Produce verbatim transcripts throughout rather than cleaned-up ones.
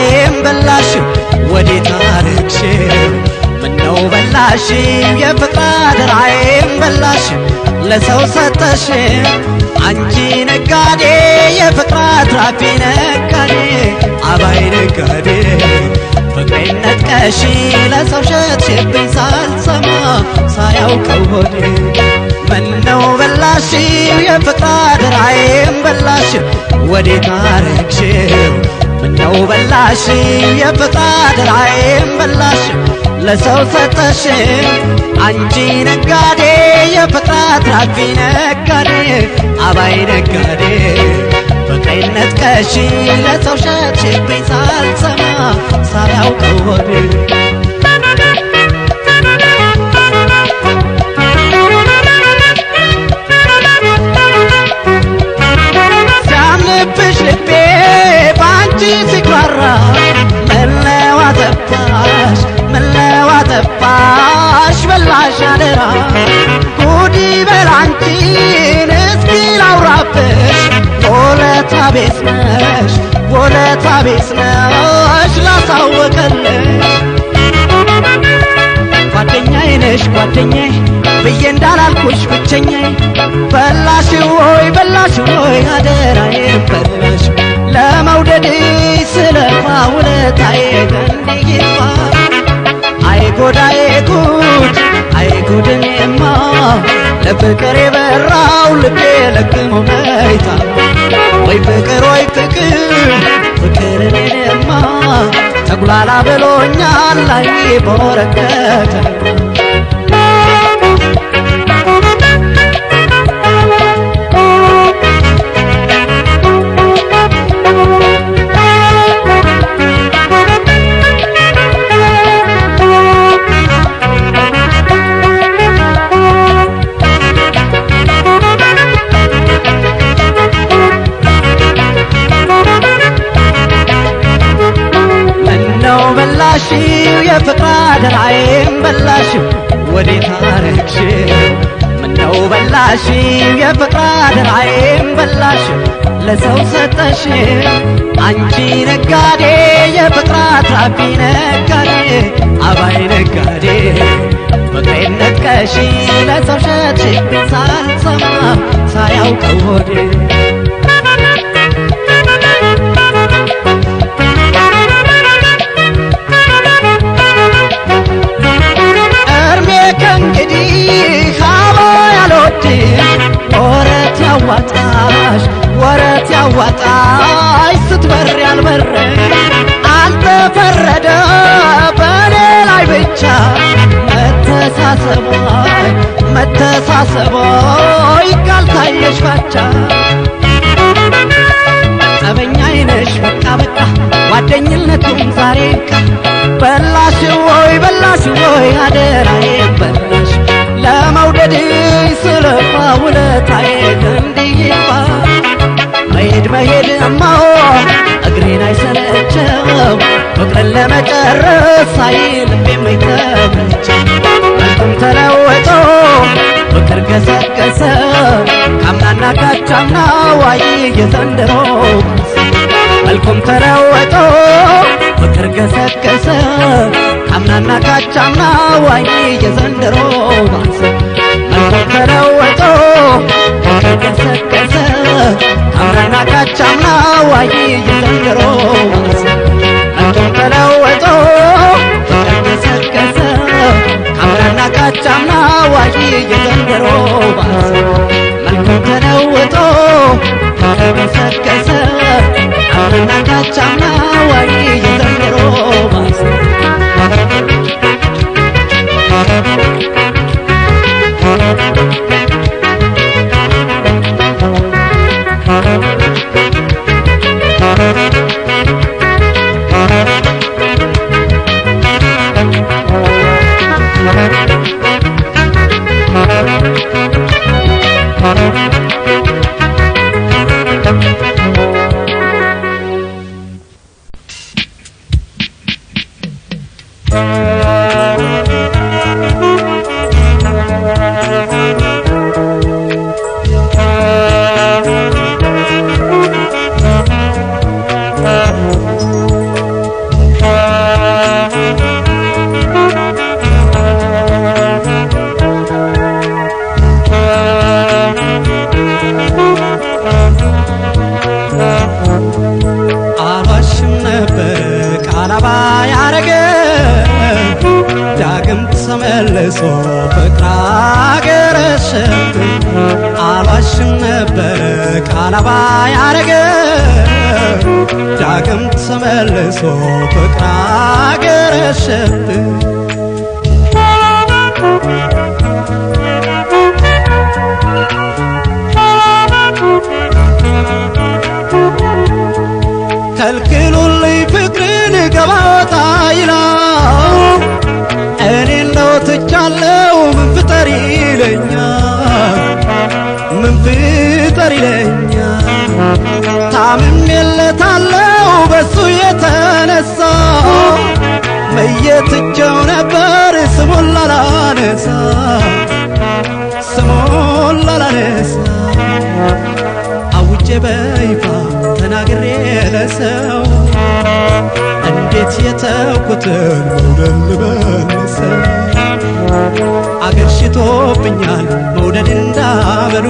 ድራዬም በላሽ ወዴት አረግሽው ምነው በላሽ የፍቅር ድራዬም በላሽ ለሰው ሰጠሽ አንቺ ነጋዴ የፍቅር አትራፊ ነጋዴ አባይ ነጋዴ ፍቅሬን ነጥቀሽ ለሰው ሸጥሽብኝ ሳልሰማ ሳያውቀው ሆዴ ምነው በላሽ የፍቅር ድራዬም በላሽ ወዴት አረግሽው ምነው በላሽ የፍቅር ድራዬም በላሽ ለሰው ሰጠሽ አንቺ ነጋዴ የፍቅር አትራፊ ነጋዴ አባይ ነጋዴ ፍቅሬን ነጥቀሽ ለሰው ሸጥሽብኝ ሳልሰማ ሳያውቀው ሆዴ ሲያምንብሽ ልቤ ባንቺ ሲኩራራ ምነው አጠፋሽ ምነው አጠፋሽ በላሽ አደራ ጉድ ይበል አንቺን እስኪ ላውራብሽ ወለታ ቢስ ነሽ ወለታ ቢስ ነሽ ላሳወቀልሽ ጓደኛዬ ነሽ ጓደኛዬ ብዬ እንዳላልኩሽ ብቸኛዬ በላሽ ወይ በላሽ ወይ አደራዬን በላሽ ለመውደድሽ ስለፋ ውለታዬ እንዲይፋ አይ ጎዳዬ ጉድ አይ ጉድኔማ ለፍቅር የበራው ልቤ ለቅሞ መይታ ወይ ፍቅር ወይ ፍቅር ፍቅር እኔንማ ተጉላላ ብሎኛል ላይ በወረቀት የፍቅር ድራዬም በላሽ ወዴት አረግሽው ምነው በላሽ የፍቅር ድራዬም በላሽ ለሰው ሰጠሽ አንቺ ነጋዴ የፍቅር አትራፊ ነጋዴ አባይ ነጋዴ ፍቅሬን ነጥቀሽ ለሰው ሸጥሽብኝ ሳልሰማ ሳያውቀው ሆዴ ወረት ያዋጣሽ ወረት ያዋጣሽ ስትበር ያልበረ አልተፈረደ በኔ ላይ ብቻ መተሳሰቦይ መተሳሰቦይ ካልታየሽ ባቻ ጸበኛዬ ነሽ በቃ በቃ ጓደኝነቱም ዛሬ ቃ በላሽ ወይ በላሽ ወይ አደራዬን በላሽ ለመውደድሽ ስለፋ ውለታዬ እንዲይፋ መሄድ መሄድማ እግሬን አይሰለቸው ፍቅርን ለመጨረስ ሳይል ልቤም አይተመቸው መልኩም ተለወጦ ፍቅር ገሰገሰ ካምናና ካቻምና ዋይ የዘንድሮ መልኩም ተለወጦ ፍቅር ገሰገሰ ካምናና ካቻምና ዋይ የዘንድሮ ባሰ መልኩም ተለወጦ ፍቅር ገሰገሰ ካምናና ካቻምና ዋይ የዘንድሮ ባሰ መልኩም ተለወጦ ፍቅር ገሰገሰ ካምናና ካቻምና ዋይ የዘንድሮ ባሰ መልኩም ተለወጦ ፍቅር ገሰገሰ ካምናና ካቻምና ዋይ የዘንድሮ ባሰ ቃላባ ያረገ ዳግም ተመልሶ ፍቅር አገረሸብ አልዋሽም ነበር ቃላባ ያረገ ዳግም ተመልሶ ፍቅር አገረሸብ ከልክሉልኝ ፍቅርን ገባታ ይላል እኔ እንደው ትቻለው ምን ፍጠር ይለኛል ምን ፍጠር ይለኛል ታምሜለታለው በሱ የተነሳ መየትቸው ነበር ስሙን ላላነሳ ስሙን ላላነሳ አውጄ በይፋ ተናግሬ ለሰው እንዴት የተውኩትን መውደድ ልመልሰው አገር ሽቶብኛል መውደድ እንዳመሉ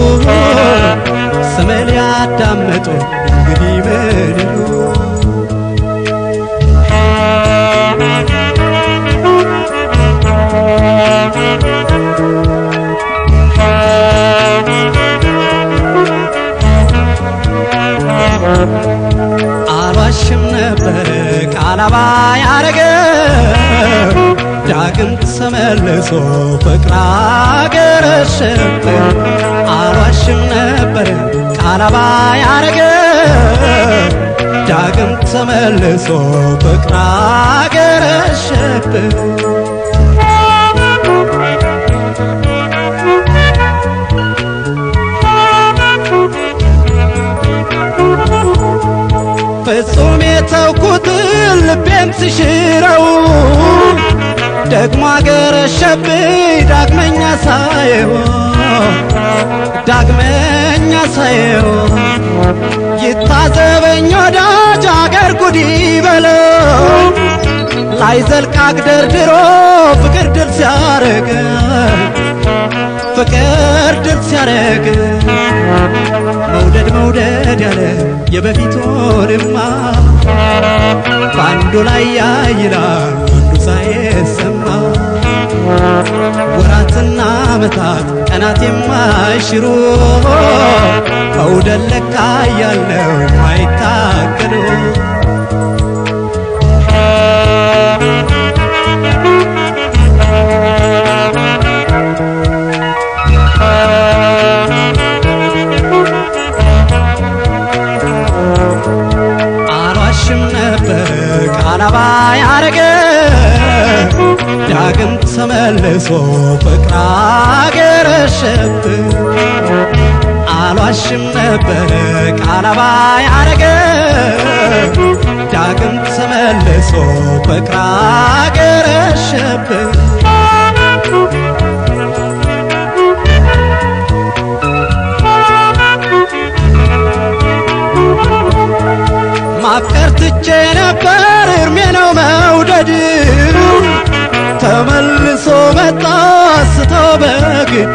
ስሜን ያዳመጡ እንግዲህ ምን ይሉ አልዋሽም ነበር ቃላባ ያረገ ዳግም ተመልሶ ፍቅር አገረሸብ አልዋሽም ነበር ቃላባ ያረገ ዳግም ተመልሶ ፍቅር አገረሸብ ፍጹም የተውኩትን ልቤን ስሽረው ደግሞ አገረሸብኝ ዳግመኛ ሳየው ዳግመኛ ሳየው ይታዘበኝ ወዳጅ አገር ጉድ ይበለው ላይዘልቅ አግደርድሮ ፍቅር ድል ሲያረግ ፍቅር ድል ሲያረግ መውደድ መውደድ ያለ የበፊቱንማ ባንዱ ላይ ያይላል አንዱ ሳይሰማ ወራትና ዓመታት ቀናት የማይሽሩ መውደድ ለካ ያለው አይታገሉ ቃላባ ያረገ ዳግም ተመልሶ ፍቅር አገረሸብ አልዋሽም ነበር ቃላባ ያረገ ዳግም ተመልሶ ፍቅር አገረሸብ ማፍቀር ትቼ ነበር እርሜ ነው መውደድ ተመልሶ መጣ ስተው በግድ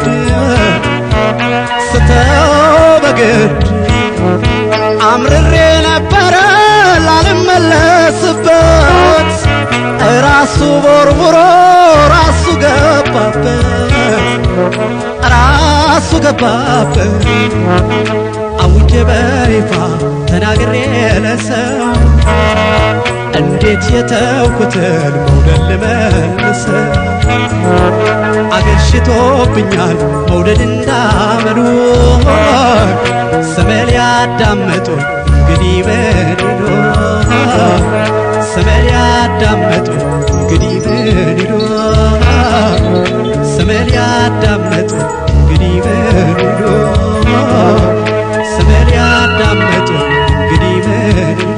ስተው በግድ አምርሬ ነበር ላልመለስበት ራሱ ቦርቡሮ ራሱ ገባበት ራሱ ገባበት አውጄ በይፋ ተናግሬ ለሰው እንዴት የተውኩትን መውደድ ልመልሰው አገር ሽቶብኛል መውደድ እንዳመሉ ስሜን ያዳመጡ እንግዲህ ምን ይሉ ስሜን ያዳመጡ እንግዲህ ምን ይሉ ስሜን ያዳመጡ እንግዲህ ምን ይሉ ስሜን ያዳመጡ እንግዲህ ምን ይሉ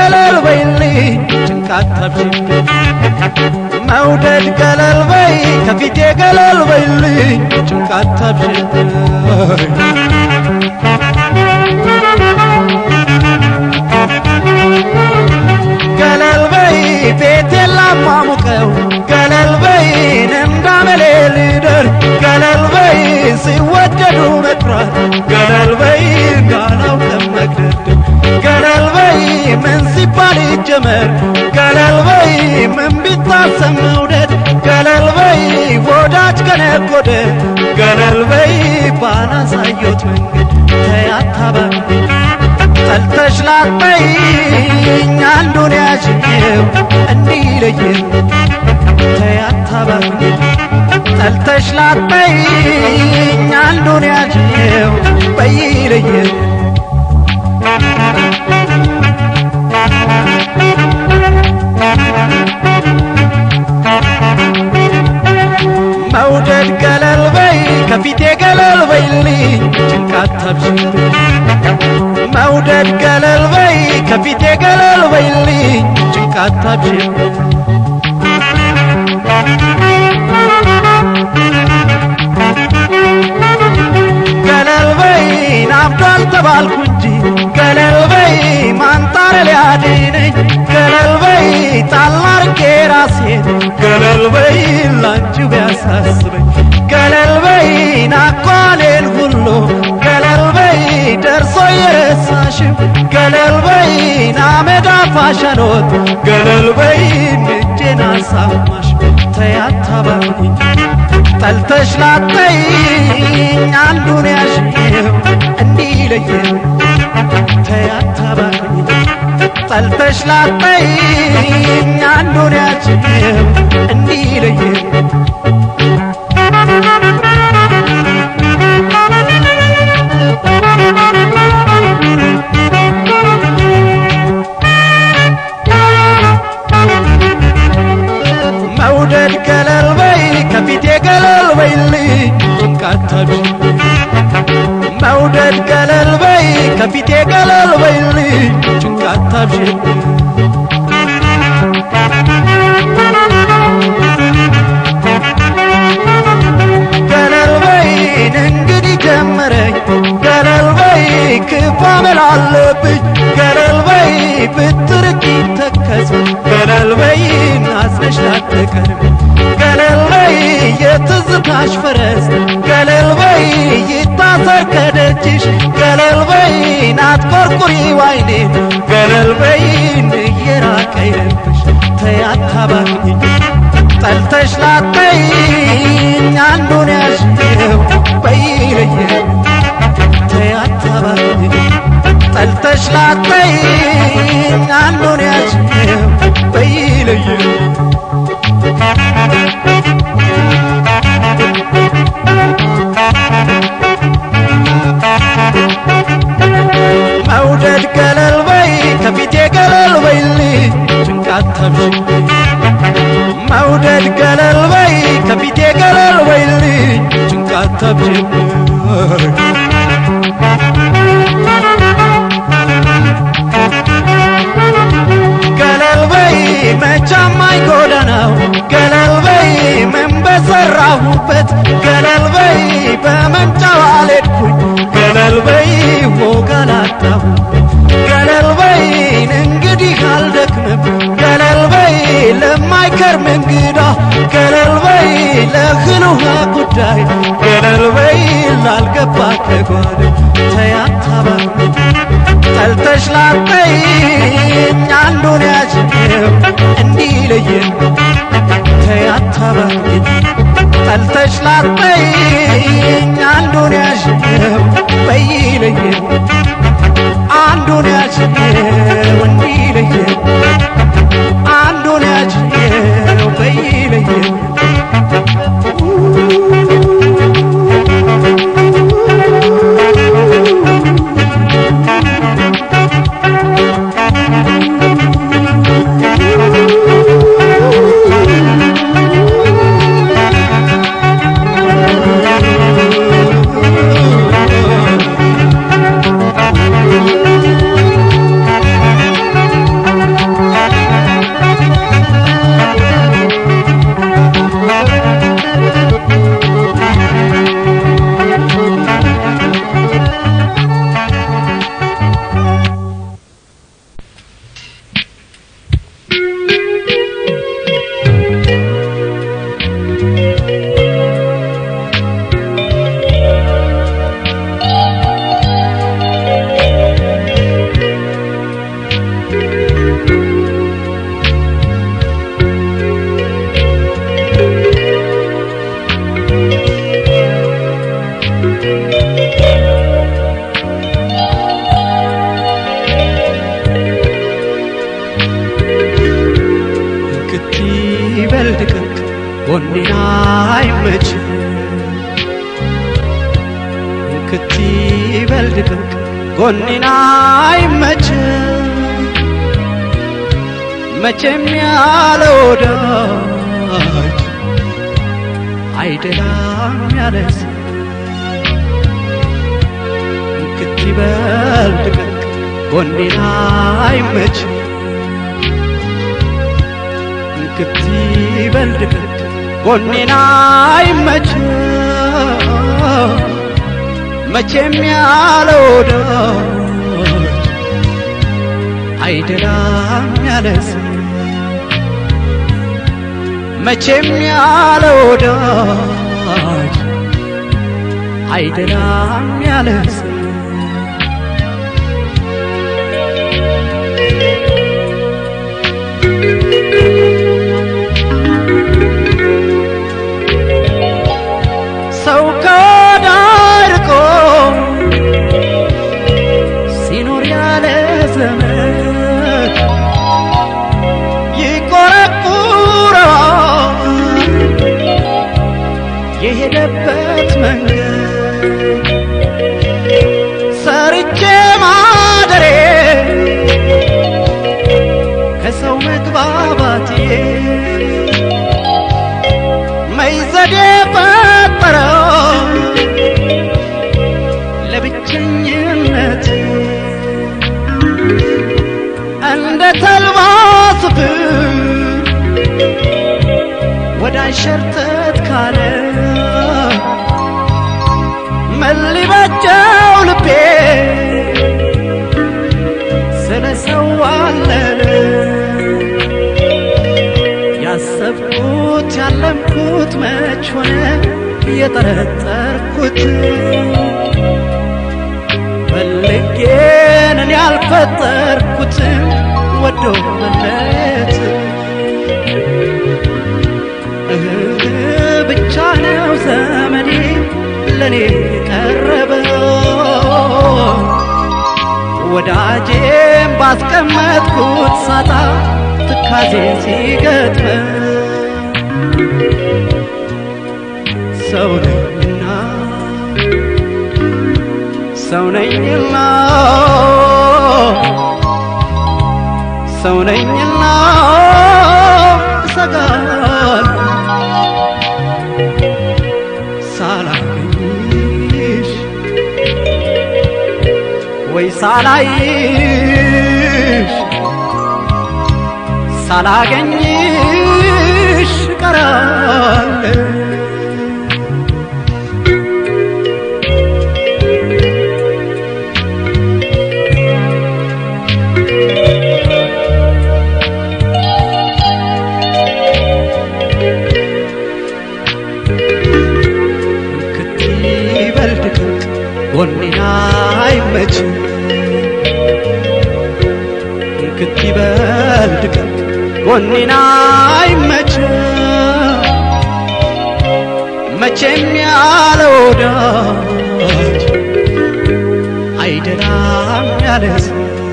ገለል በይልኝ ጭንቃት ታብሽብኝ መውደድ ገለል በይ ከፊቴ ገለል በይልኝ ጭንቃት ታብሽብኝ ገለል በይ ቤቴን ላሟሙቀው ገለል በይ እንዳመሌ ልደር ገለል በይ ሲወደዱ መጥራት ገለል በይ እንዳላውቅም መግደርደር ገለል በይ ምን ሲባል ይጀመር ገለል በይ ምን ቢታሰብ መውደድ ገለል በይ ወዳጅ ከነጎደ ገለል በይ ባላሳየሁት መንገድ ተያታባኝ ጠልተሽ ላጥበይኝ አንዱን ያዥው እንዲለየን ተያታባኝ ጠልተሽ ላጥበይኝ አንዱን ያዥው በይለየን መውደድ ገለል በይ ከፊቴ ገለል በይልኝ ጭንቃት ታብሽብኝ መውደድ ገለል በይ ከፊቴ ገለል በይልኝ ጭንቃት ታብሽብኝ ገለል በይ ናፍዷል ተባልኩ እንጂ ገለል በይ ማንጣር ሊያድነኝ ገለል በይ ጣላርጌ ራሴን ገለል በይ ላንቺው ቢያሳስበኝ ገለል በይ ናኳሌን ሁሉ ገለል በይ ደርሶ የረሳሽው ገለል በይ ናመዳፋሸኖት ገለል በይ እጄን አሳማሽ ተያታባኝ ጠልተሽ ላጥበይኝ አንዱን ያዥው እንዲለየን ተያታባኝ ጠልተሽ ላጥበይኝ አንዱን ያዥው እንዲለየን መውደድ ገለል በይ ከፊቴ ገለል በይልኝ ጭንቃት ታብሽብኝ መውደድ ገለል በይ ከፊቴ ገለል በይልኝ ጭንቃት ታብሽብኝ ገለል በይን እንግዲህ ጀመረኝ ገለል በይ ክፉ አመል አለብኝ ገለል በይ ብትርቂ ተከዝ ገለል በይ ናዝነሽ ላትቀርብ ገለል በይ የትዝታሽ ፈረስ ገለል በይ ይታሰር ከደጅሽ ገለል በይ ናትቆርቁሪው አይኔን ገለል በይ እየራቀ ይረብሽ ተያታባኝ ጠልተሽ ላጥበይኝ አንዱን ያዥው በይለየን ተያታባኝ ጠልተሽ ላጥበይኝ አንዱን ያዥው በይለየን መውደድ ገለል በይ ከፊቴ ገለል በይልኝ ጭንቃት ታብሽብኝ መውደድ ገለል በይ ከፊቴ ገለል በይልኝ ጭንቃት ታብሽብኝ ገለል በይ መቻም አይጎዳናው ገለል በይ ምን በሰራሁበት ገለል በይ በመንጫው አልሄድኩኝ ገለል በይ ወጋላጣሁበት ገለል በይ እንግዲህ አልደክምም ገለል በይ ለማይከርም እንግዳ ገለል በይ ለእህል ውሃ ጉዳይ ገለል በይ ላልገባ ከጓደ ተያታባኝ ጠልተሽ ላጥበይኝ አንዱን ያዥው እንዲለየን ተያታባኝ ጠልተሽ ላጥበይኝ አንዱን ያዥው በይለየን አንዱን ያዥው እንዲለየን አንዱን ያዥው በይለየን እንክቲ በልድቅቅ ጎኔና አይመች እንክቲ በልድቅቅ ጎኔና አይመች መቼም ያለ ወዳጅ አይደላም ያለስ እንክቲ በልድቅቅ ጎኔና አይመች እንክቲ በልድቅቅ ጎኔና አይመች መቼም ያለ ወዳጅ አይደላም ያለስ መቼም ያለ ወዳጅ አይደላም ያለስ ሰው ከዳርቆ ሲኖር ያለ ዘመን ይቆረቁረዋል የሄደበት መንገድ ሰርቼ ማደሬ ከሰው መግባባቴ መይዘዴ ፈጠረው ለብቸኝነት እንደ ተልባ ስፍር ወዳጅ ሸርተት ካለ ምን ሊበጀው ልቤ ስለ ሰው አለለ ያሰብኩት ያለምኩት መች ሆነ የጠረጠርኩት ፈልጌን እኔ ያልፈጠርኩትን ወዶ መለት ብቻ ነው ዘመኔ ለኔ ቀረበው ወዳጄም ባስቀመጥኩት ሳጣ ትካዜ ሲገጥመው ሰው ነኝና ሰው ነኝና ሰው ነኝና ሰጋል ሳላገኝሽ ወይ ሳላይሽ ሳላገኝሽ ቀራለሁ ጎኔና አይመች እንክቲ በልድቅቅ ጎኔና አይመች መቼም ያለ ወዳጅ አይደላም ያለስ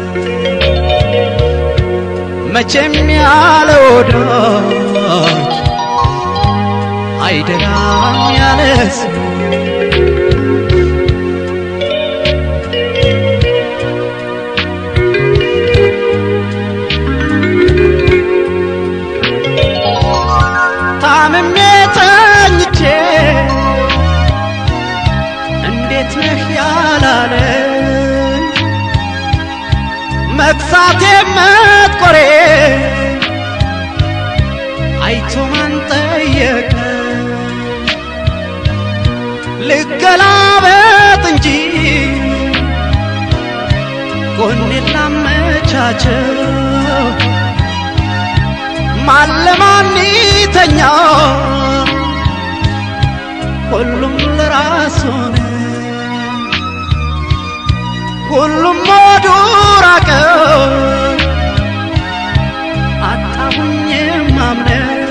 መቼም ያለ ወዳጅ አይደላም ያለስ ታምሜ ተኝቼ እንዴት ነህ ያላለ መክሳቴ መጥቆሬ አይቶ ማን ጠየቀ ልገላበት እንጂ ጎኔን ላመቻቸው ማን ለማን ይተኛ ሁሉም ለራሱ ነው ሁሉም ወደ ራቀ አጣሁኝ ማምነው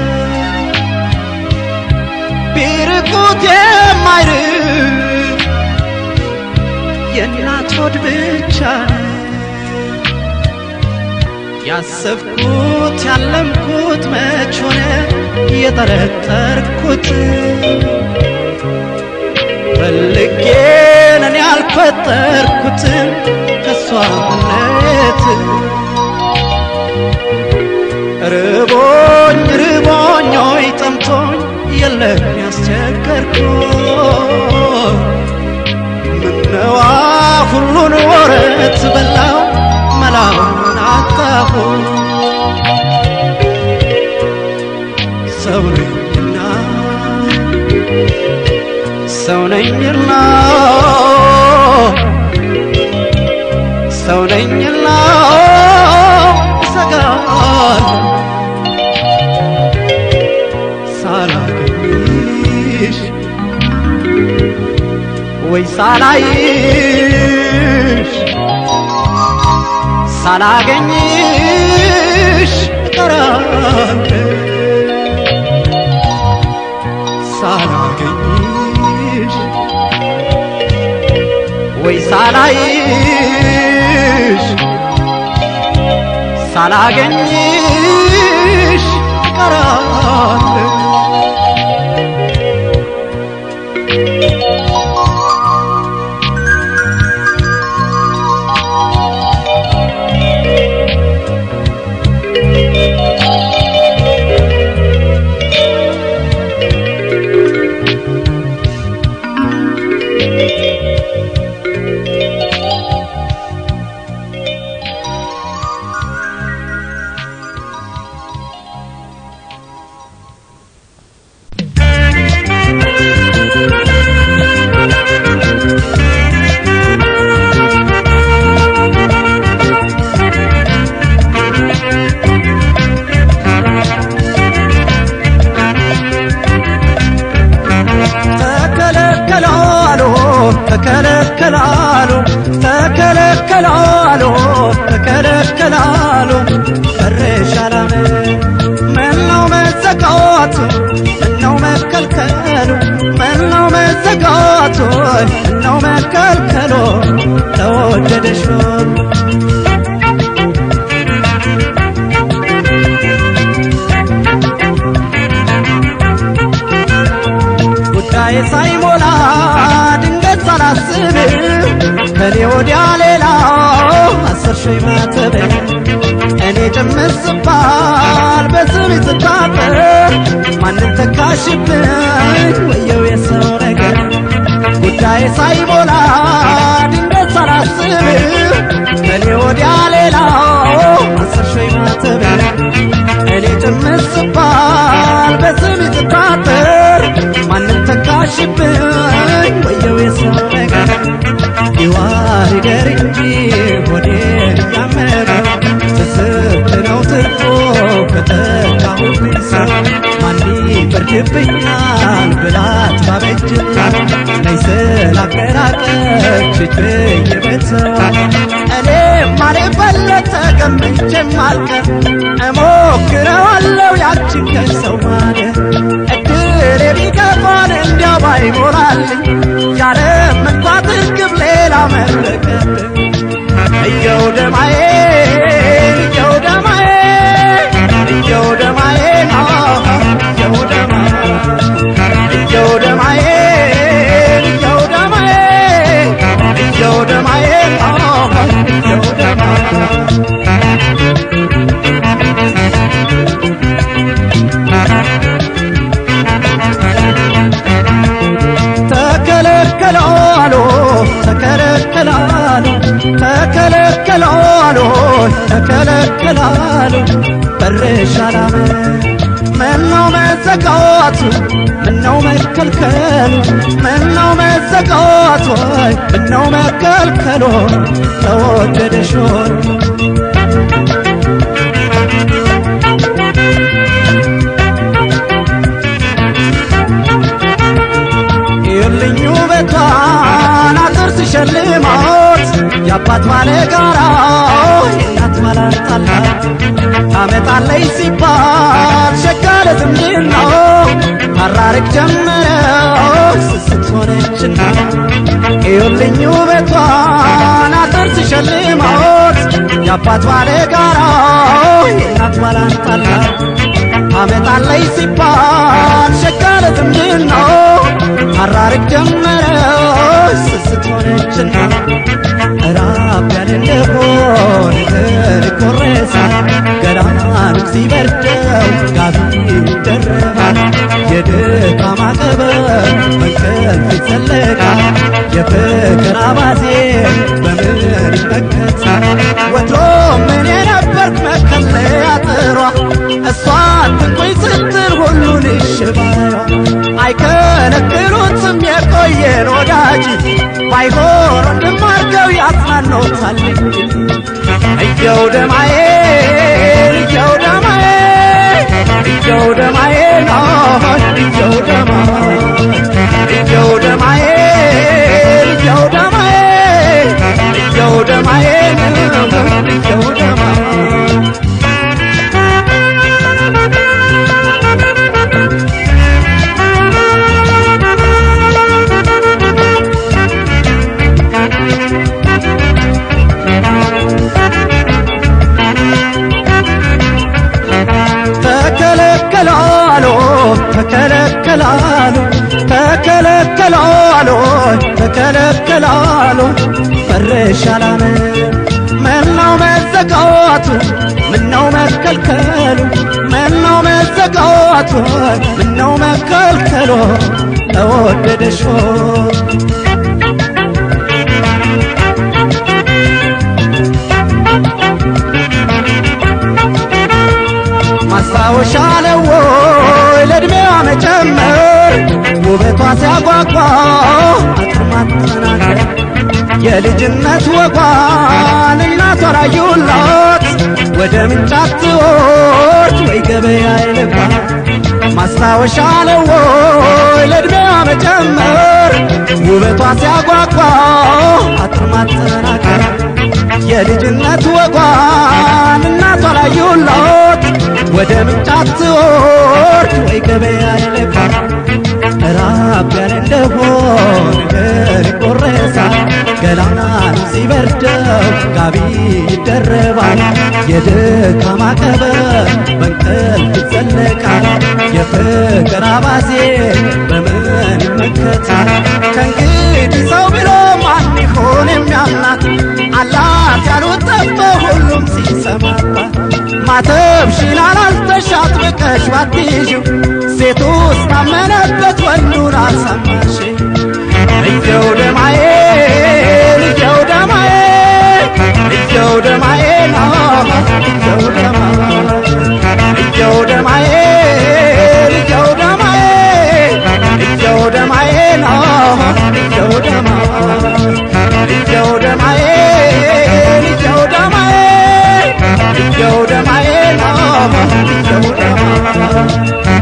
ቢርቁት የማይርቅ የእናት ሆድ ብቻ ነው ያሰብኩት ያለምኩት መች ሆነ የጠረጠርኩት ፈልጌ ለኔ ያልፈጠርኩትን ከሷ መለየት ርቦኝ ርቦኝ ሆይ ጠምቶኝ የለም ያስቸገርኩት ምነዋ ሁሉን ወረት በላው መላውን አጣሁ ሰው ነኝና ሰው ነኝና ሰው ነኝና ሰጋል ሳላገኝሽ ወይ ሳላይሽ ሳላገኝሽ ቀራለሁ ሳላገኝሽ ወይ ሳላይሽ ሳላገኝሽ ቀራለሁ ተከለከላሉ ተከለከላሉ ተከለከላሉ ፈረሻላም ምነው መዘጋቱ ምነው መከልከሉ ምነው መዘጋቱ ምነው መከልከሉ ተወደደሽ ጉዳይ ሳይሞላ ድንገት ሳላስብ ከኔ ወዲያ ሌላ አስር ሺህ ማተብ እኔ ጭምር ስባል በስሜ ስታጠር ማንም ተካሽብኝ ወየው የሰው ነገር ጉዳይ ሳይሞላ ድንገት ሳላስብ ከኔ ወዲያ ሌላ አስር ሺህ ማተብ እኔ ጭምር ስባል በስሜ ስታጠር ማንም ተካሽብኝ ወየው የሰው ነገር ይዋር ይደር እንጂ ወዴ ያመረው ተሰጥነው ትርፎ ከተካሁብኝ ሰው ማን ይፈርድብኛል ብላት ባበጅታ ለይሰላ ከራቀች በየቤተሰው እኔም ማለበለጠ ገምቼ ማልቀር እሞክረዋለሁ ያችን ከሰው ማለት እድሌ ቢገፋን እንዲያው ባይሞላልኝ ያለ መግባት ግብ ሌላ መረቀብኝ እየው ደማዬ እየው ደማዬ እየው ደማዬ እየው ደማዬ እየው ደማዬ እየው ደማዬ እየው ደማዬ እየው ደማዬ ተከለከላሉ ተከለከላሉ ተከለከላሉ ተከለከላሉ በረሻላም ምነው መዘጋቱ ምነው መከልከሉ ምነው መዘጋቱ ምነው መከልከሉ ተወደደሽ ይልኙ በቷን አጥርስ ሸልማት ያባት ማለ ጋራ የናት ማላጣላ አመጣለይ ሲባል ሸካለ ዝምድና አራርቅ ጀመረው ስስት ሆነችና ይልኙ በቷን አጥርስ ሸልማት ያባት ባለ ጋራ የናት ባላንጣላ አመጣለይ ሲባል ሸጋለት ምንድነው አራርቅ ጀመረ ስስት ሆነችና ራብ ያለለሆን ተቆረሳ ገላን ሲበርደው ጋቢ ደረባል የድካማ ቀበር መንከል ሲሰለቃ የፍቅር አባዜ በምን ይመከታ ወትሮ ምን የነበርክ መከለያ ጥሯ እሷን ትንቆይ ስትል ሁሉን ይሽባዩ አይከለክሉትም የቆየን ወዳጅ ባይሆን ወንድማርገው ያጽናኖታል እንጂ እየው ደማዬ እየው ደማዬ እየው ደማዬ ነው እየው ደማዬ እየው ደማዬ እየው ደማዬ እየው ደማዬ እየው ደማዬ ተከለከላሉ ተከለከላሉ ተከለከላሉ ፈረሻላነ ምነው መዘጋቱ ምነው መከልከሉ ምነው መዘጋቱ ምነው መከልከሉ ተወደደሽ ማሳወሻለው ለድሜዋ መጨመር ውበቷ ሲያጓጓ አጥማጥናለ የልጅነት ወጓን እናቷ ራዩላት ወደ ምንጫት ወርድ ወይ ገበያ ይልባል ማሳወሻለው ለድሜዋ መጨመር ውበቷ ሲያጓጓ አጥማጥናለ የልጅነት ወጓን እናቷ ራዩላት ወደ ምንጫት ወርድ ወይ ገበያ ይልባል ራብ ያለ እንደሆን ነገር ይቆረሳል ገላን ሲበርደው ጋቢ ይደረባል የድካማ ቀበር በእንቅልፍ ይዘለቃል የፍቅር አባዜ በምን ይመከታል ከእንግዲህ ሰው ብሎ ማን ይሆን የሚያምናት አላት ያሉት ጠፍቶ ሁሉም ሲሰማባት ማተብሽን አላልተሻት በቀሽ ባትይዥው ሴቱ ስታመነበት ወንዱን አልሰማሽ እየው ደማዬ እየው ደማዬ እየው ደማዬ ነው እየው ደማዬ እየው ደማዬ እየው ደማዬ እየው ደማዬ ነው እየው ደማዬ እየው ደማዬ እየው ደማዬ እየው ደማዬ ነው እየው ደማዬ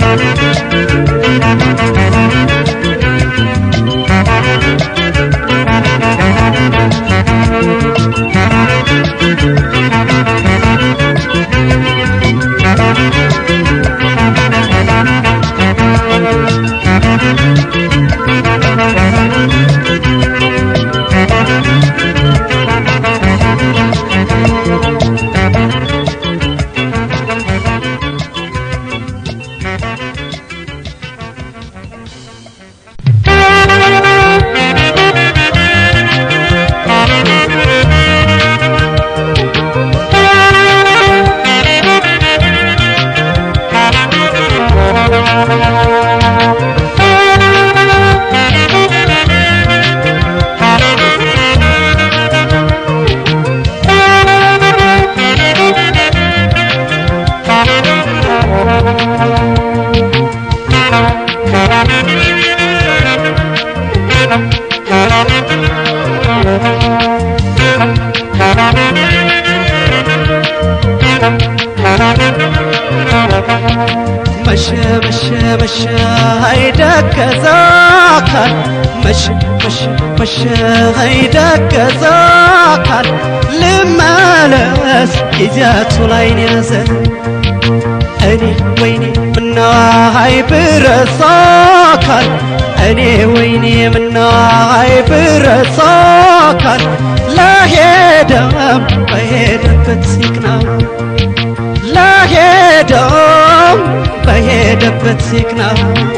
مش مش مش هيدك ذاكر مش مش مش هيدك ذاكر لما لس يجات لاين ينزل أني ويني منا هاي برساكر أني ويني منا هاي برساكر لا هي ለሄደም በሄደበት ሲቅናው ለሄደም በሄደበት ሲቅናው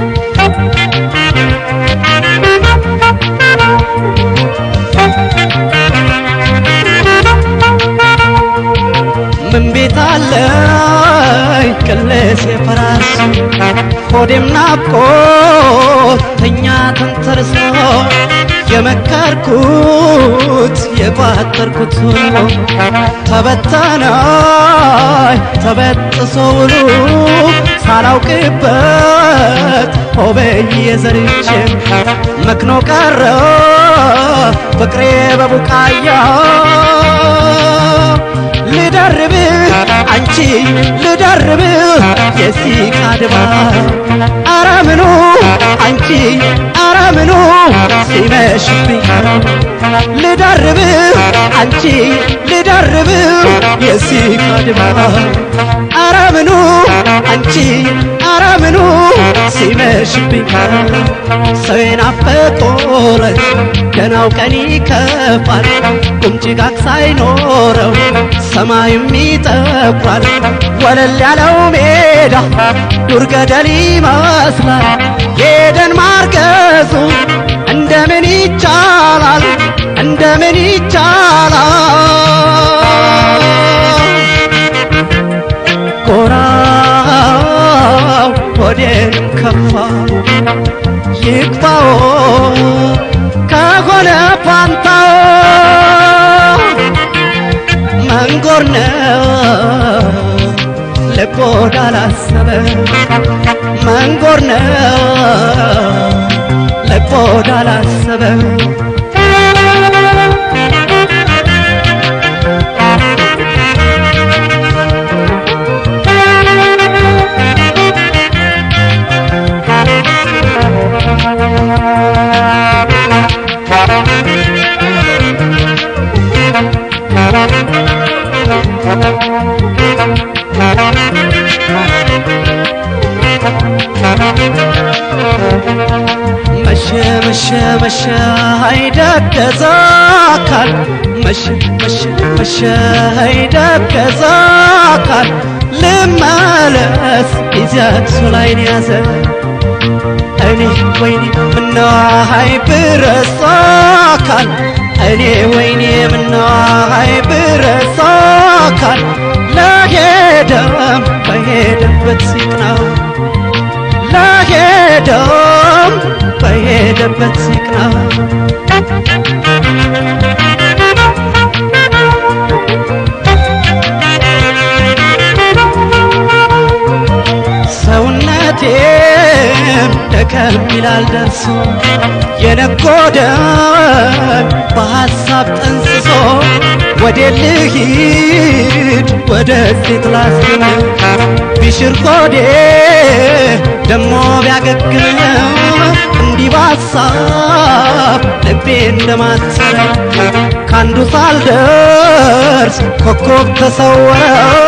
ምን ቤት አለኝ ቅልስ የፈራስ ሆዴም ናፍቆት ተኛ ተንተርሶ የመከርኩት የቋጠርኩት ሁሉ ተበተናይ ተበጥሶ ውሉ ሳላውቅበት ሆበይ የዘርቼ መክኖ ቀረ ፍቅሬ በቡቃያ ልደርብ አንቺ ልደርብ የሲቃ ድባብ አረምኑ አንቺ አረምኑ ሲመሽብኝ ልደርብ አንቺ ልደርብ የሲቃ ድባብ አረምኑ አንቺ አረምኑ ሲመሽብኝ ሰው ናፈቆለት ገናው ቀን ይከፋል ቁምጭጋግ ሳይኖረው ሰማይም ይጠቁራል ወለል ያለው ሜዳ ዱር ገደል ይመስላል የደን ማርገዙ እንደምን ይቻላል እንደምን ይቻላል ጎራው ሆዴን ከፋ ይክፋው ከሆነ ፋንታው መንጎርነው ልቦዳ ላሰበ መንጎርነው ልቦዳ ላሰበ መሸ መሸ መሸ አይደገዛካል መሸ መሸ መሸ አይደገዛካል ልመለስ ጊዜያት ሱላይን ያዘ እኔ ወይኔ ምነው አይብረሳካል እኔ ወይኔ ምነው አይብረሳካል ለሄደም በሄደበት ሲቅናው ለሄደም በሄደበት ሲቅናው ሰውነቴም ደከም ይላል ደርሶ የነጎደን በሐሳብ ጠንስሶ ወደ ልሂድ ወደ ሴት ላስገኝ ቢሽር ሆዴ ደሞ ቢያገግም እንዲህ በሐሳብ ልቤ እንደማሰረ ካንዱ ሳልደርስ ኮከብ ተሰወረ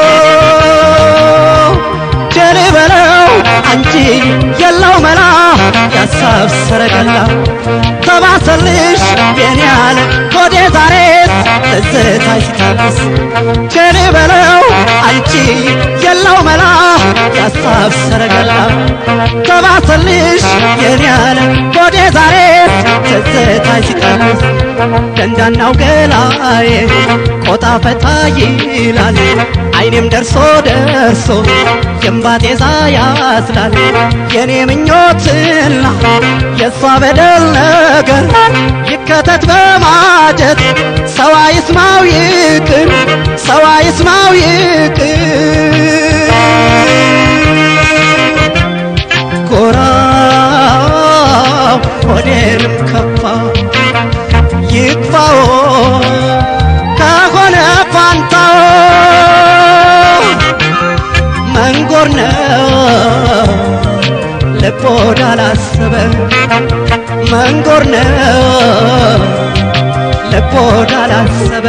ጀኔ በለው አንቺ የለው መላ ያሳብ ሰረገላ ተባሰልሽ የኔ ያለ ሆዴ ዛሬስ ትዝታይ ሲታልስ ጀኔ በለው አንቺ የለው መላ ያሳብ ሰረገላ ተባሰልሽ የኔ ያለ ሆዴ ዛሬስ ትዝታይ ሲታልስ ደንዳናው ገላዬ ቆጣ ፈታ ይላል አይኔም ደርሶ ደርሶ የምባጤዛ ያስላል የኔ ምኞትና የሷ በደል ነገር ይከተት በማጀት ሰው አይስማው ይቅር ሰው አይስማው ይቅር ጎራው ሆዴንም ከፋ ይክፋው ከሆነ ፋንታው መንጎርነው ልቦዳ ላሰበ መንጎርነው ልቦዳ ላሰበ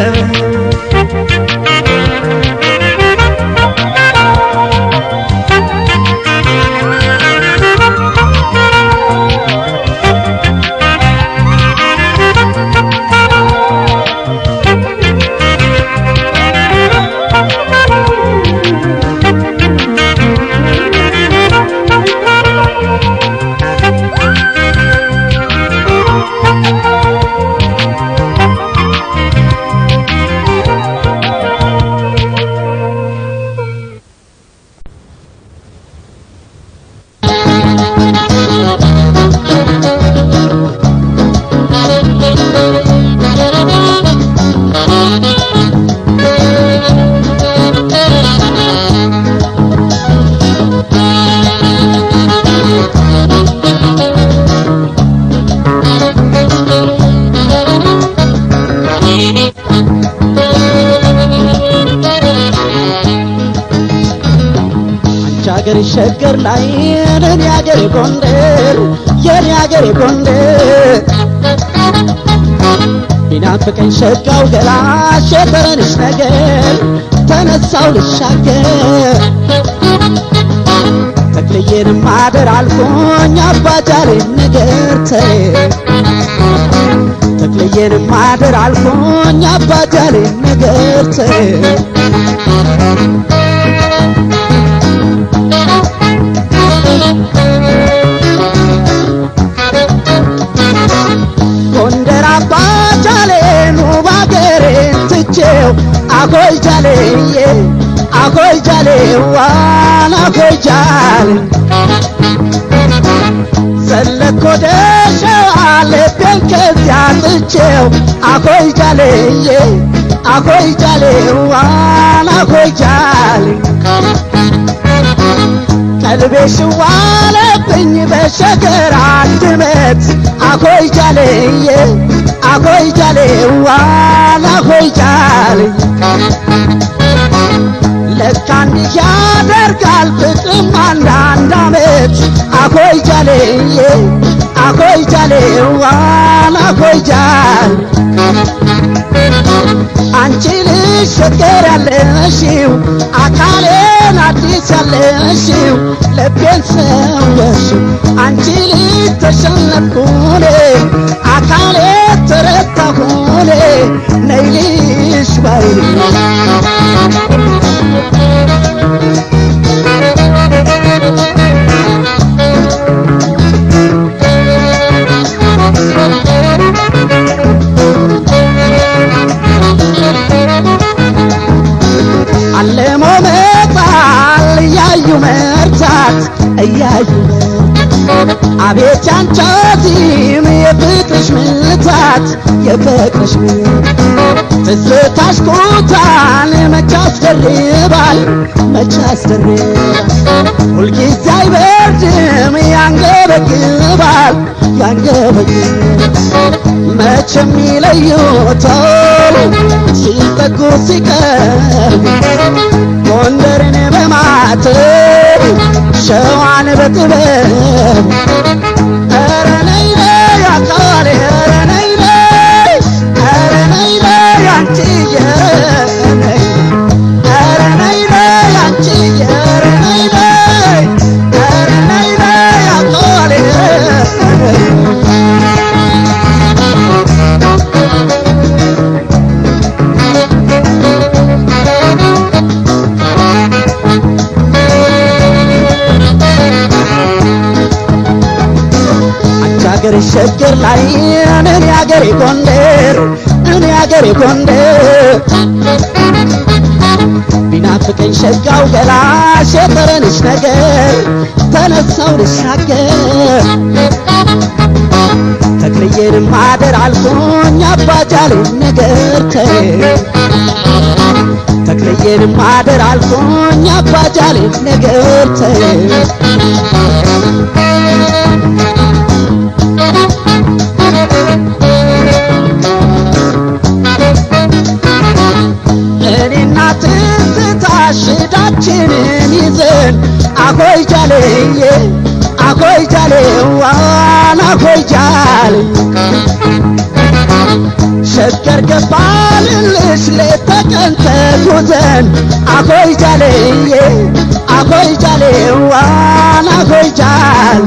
ሀገር ሸገር ላይ የኔ ሀገር ጎንደር የኔ ሀገር ጎንደር ቢናፍቀኝ ሸጋው ገላሽ የተረንሽ ነገር ተነሳው ልሻገር ተክልዬን ማደር አልፎኝ አባጃሌ ነገር ተይ ተክልዬን ማደር አልፎኝ አባጃሌ ነገር ተይ ጎንደር አባጃሌ ኑባገሬ ትቼው አጎይ ጃሌ አጎይ ጃሌ ዋና አጎይ ጃሌ ዘለኮ ደሸዋ ልቤን ከዚያ ጥቼው አጎይ ጃሌ አጎይ ጃሌ ዋና አጎይ ጃሌ ቀልቤ ሽዋለብኝ በሸገር አንድነት አጎይ ጃሌ አጎይ ጃሌ ዋና አጎይ ጃሌ ለካ እንዲህ ያደርጋል ፍቅርም አንዳንድ ዓመት አጎይ ጃሌ አጎይ ጃሌ ዋና አጎይ ጃሌ አንቺ ልጅ ሸገር ያለሽው አካሌን አዲስ ያለሽው ልቤን ሰወሽው አንቺ ልጅ ተሸነፍኩኔ አካሌ ተረታሁኔ ነይ ልሽ ባይኔ አለሞ መጣል ያዩ መርታት እያዩ አቤት አንቺም የፍቅርሽ ምታት የፍቅርሽ ትዝታሽ ኩታን መች ያስደርባል መች ያስደርባል ሁልጊዜ አይበርድም ያንገበግባል ያንገበግባል መቼም ይለዩታል ሲጠጉ ሲቀርቡ ጎንደርን በማተብ ሸዋን በጥበብ ኧረ ነይ ነይ አካሌ ኧረ ነይ ነይ ኧረ ነይ ነይ አንቺዬ ነይ ኧረ ነይ ነይ አንቺዬ ኧረ ነይ ነይ ኧረ ነይ ነይ አካሌ ሀገር ሸገር ላይ እኔ ሀገሬ ጎንደር እኔ ሀገሬ ጎንደር ቢናፍቀኝ ሸጋው ገላሽ የተረንሽ ነገር ተነሳው ልሻገር ተክልዬን ማደር አልፎኝ አባጃሌ ነገር ተይ ተክልዬን ማደር አልፎኝ አባጃሌ ነገር ተይ እኔና ትዝታሽ ዕዳችንን ይዘን አጎይ ጃሌ አጎይ ጃሌ ዋና አጎይ ጃሌ ሸገር ገባንልሽ ሌት ተቀን ተጉዘን አጎይ ጃሌ አጎይ ጃሌ ዋና አጎይ ጃሌ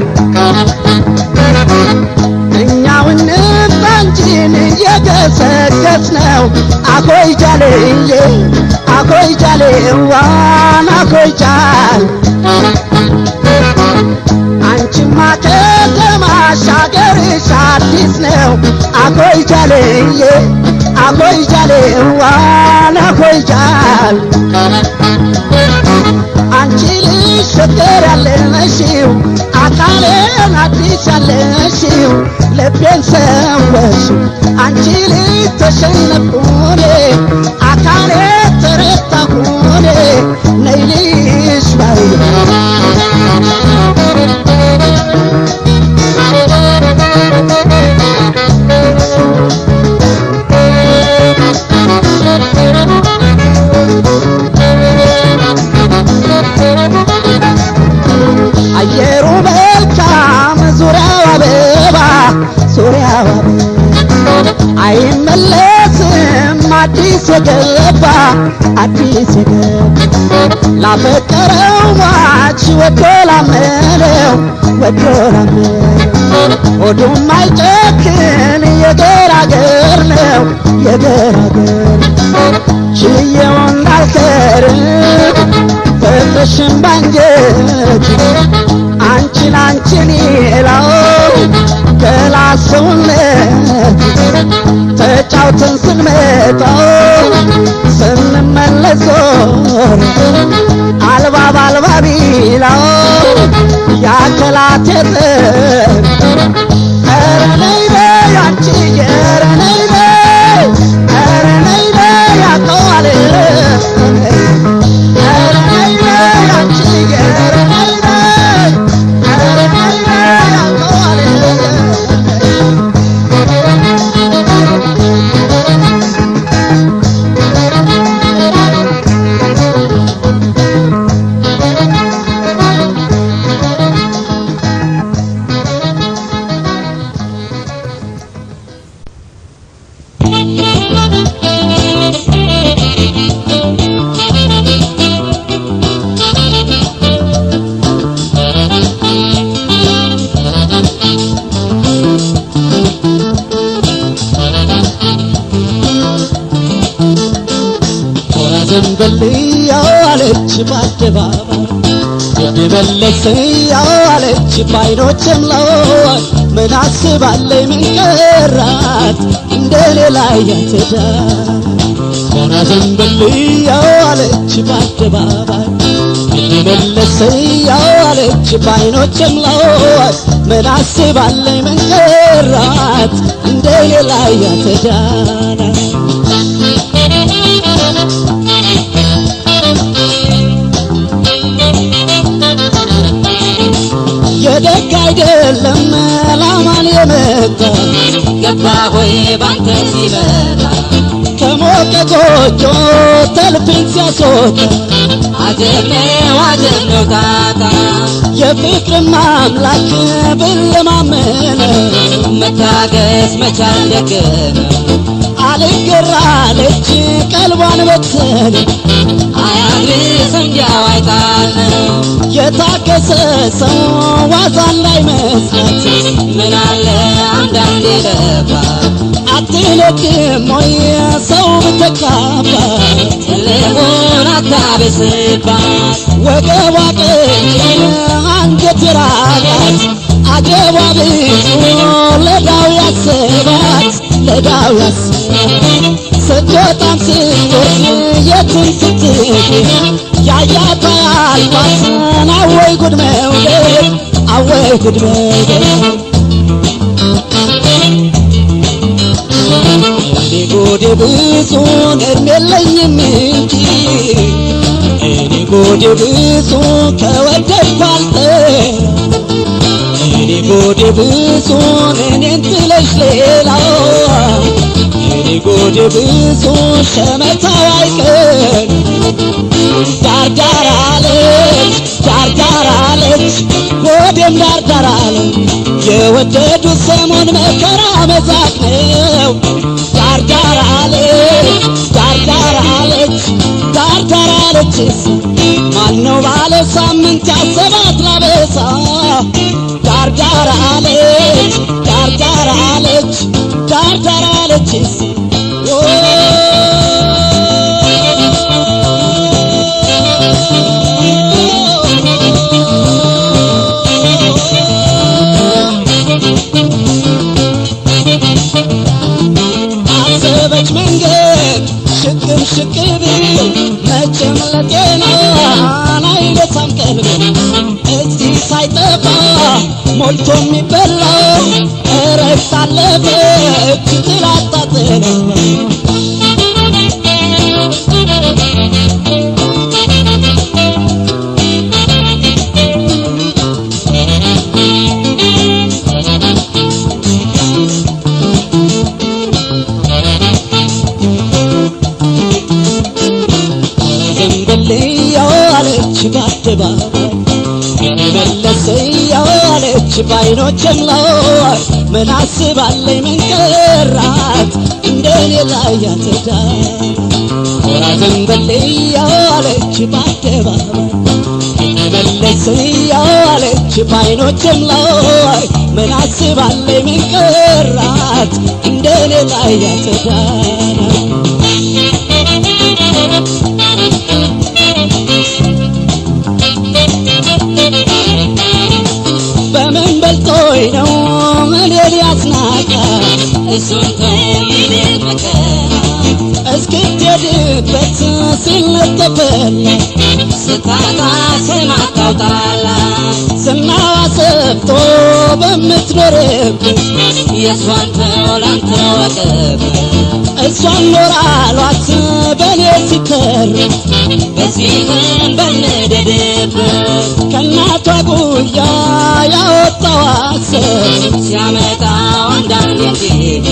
እኛው እንምጣ እንጂን እየገሰገስነው አጎይ ጃሌ አጎይ ጃሌ ዋና አጎይ ጃሌ አንቺማ ከተማሽ አገርሽ አዲስ ነው አጎይ ጃሌ አጎይ ጃሌ ዋና አጎይ ጃሌ አንቺ ልጅ ሸገር ያለሽው አካሌን አዲስ ያለሽው ልቤን ሰወሽው አንቺ ልጅ ተሸነፍኩኔ አካሌ ተረታሁኔ ነይ ልሽ ባይኔ አዲስ የገባ አዲስ የገባ ላፈቀረው ሟች ወዶላመነው ወዶላመነው ሆዱም አይጨክን የገራገር ነው የገራገር ችዬው እንዳልቀር ፍቅርሽን ባንጀት አንቺን አንቺን ይላው ከላሰውነት ተጫውተን ስንመጣው ስንመለስ አልባብ አልባብ ይላው ያከላቴ ኧረ ነይ በይ አንቺ ኧረ ነይ በይ ኧረ ነይ በይ ያውቀዋል ኧረ ነይ በይ አንቺ ኧረ ነይ በይ ኧረ ነይ በይ ያውቀዋል በልያው አለች ባደባባይ የደመለሰያው አለች ባይኖችም ለው ምን አስባለኝ ምን ቀራት እንደሌላ ያተዳ ሆና ዘንበልያው አለች ባደባባይ የደመለሰያው አለች ባይኖችም ለው ምን አስባለኝ ምን ቀራት እንደሌላ ያተዳ የደግ አይደለም ላማን የመጣ ገባ ሆይ ባንተ ሲመጣ ከሞቀ ጎጆ ተልፍን ሲያስወጣ አጀብ ነው አጀብ ነው ታታ የፍቅር አምላክ ብለማመን መታገስ መቻል ደገመ አልገራለች ቀልቧን በተነ አያግስ እንዲያው አይጣል የታገሰ ሰው ዋዛን ላይ መስራት ምን አለ አንዳንዴ ለፋ አትለቅም ወይ ሰው ብትካባ ለሞን አታበስባት ወገቧ ቀጭን አንገት ራቃት አጀቧ ብዙ ለዳው ያስባት ለዳው ያስባት ስትወጣም ስትወርድ የትም ስትሄድ ያያታ ያልኳትን አወይ ጉድ መውደድ አወይ ጉድ መውደድ እኔ ጉድ ብዙ እድሜ የለኝም እንጂ እኔ ጉድ ብዙ ከወደድኩ አልጠር እኔ ጉድ ብዙ እኔን ጥለሽ ሌላ እኔ ጉድ ብዙ ሸመታው አይቀር ዳር ዳር አለች ዳር ዳር አለች ወደም ዳር ዳር አለች የወደዱ ሰሞን መከራ መዛቅ ነው ዳር ዳር አለች ዳር ዳር አለች ዳር ዳር አለች ማነው ባለ ሳምንት ያሰባት ላበሳ ዳር ዳር አለች ዳር ዳር አለች ዳር ዳር አለች አሰበች መንገድ ሽቅብ ሽቅብ መቼም ለጤና አይለታም ቀልብ እዚህ ሳይጠፋ ሞልቶ የሚበላው እረፍት አለፈች ጥላጣጥነ ባደባባይ የመለሰያው አለች ባይኖችም ላይ ምን አስባለኝ ምን ቀራት እንደ እንደኔ ላይ ያተዳ ወራዘን በልያለች ባደባባይ መለስ ያለች ባይኖችም ላይ ምን አስባለች ምን ቀራት እንደኔ ላይ ያተዳ በምን በልቶይ ነው ምን ያስናቃ እሱን ተሚልመከ እስክትሄድበት ሲልነጠፈል ስታጣ ስማታውጣላ ዝናዋ ሰፍቶ በምትኖርበት የሷን ተወላንተ ወቅት እሷን ኖራሏት በኔ ሲተር በዚህም በምደድበት ከእናቷ ጉያ ያወጣዋት ሲያመጣው አንዳንዴ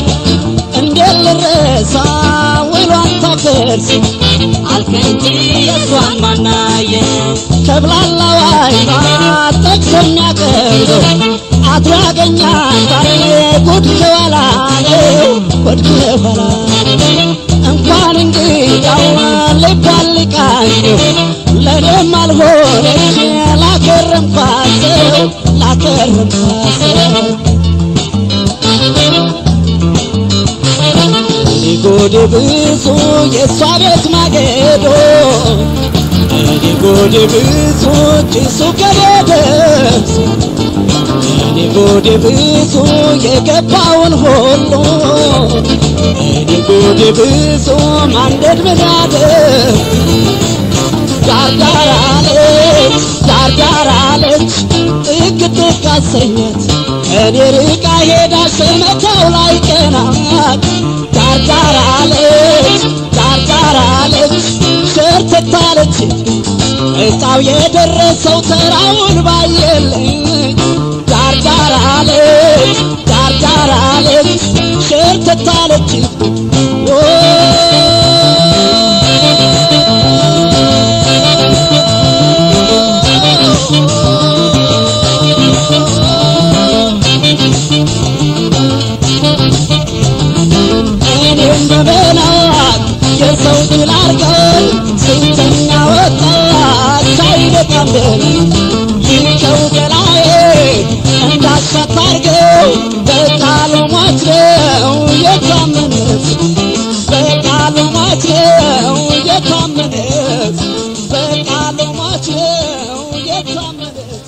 እንደልረሳ ውሏን ታፈርስ አልከንጂ የሷን ማናየ ከብላላው አይኗ ጠቅሶ የሚያቀርበው አድራገኛታል ጉድ ከኋላ ነው ጉድ ከኋላ እንኳን እንግዳው ልባልቃኘው ለኔም አልሆነች ላከረምኳቸው ላከረምኳቸው ጉድ ብዙ የሷ ቤት ማገዶ እኔ ጉድ ብዙ ጭሱ ከደደስ እኔ ጉድ ብዙ የገባውን ሁሉ እኔ ጉድ ብዙ ማንደድ ምናደር ዳርዳር አለች ዳርዳር አለች ጥግ ጥግ አሰኛት እኔ ርቃ ሄዳ ስመታው ላይ ቀናት ዳርዳር አለች ዳርዳር አለች ሸርተታለች እጣው የደረሰው ተራውን ባየልኝ ዳርዳር አለች ዳርዳር አለች ሸርተታለች የሰው ድል አርገን ስንተኛ ወጣ ሳይደቃብን ይኸው ገላዬ እንዳሻታርገው በቃሉ ሟች ነው የታመነት በቃሉ ሟች ነው የታመነት በቃሉ ሟች ነው የታመነት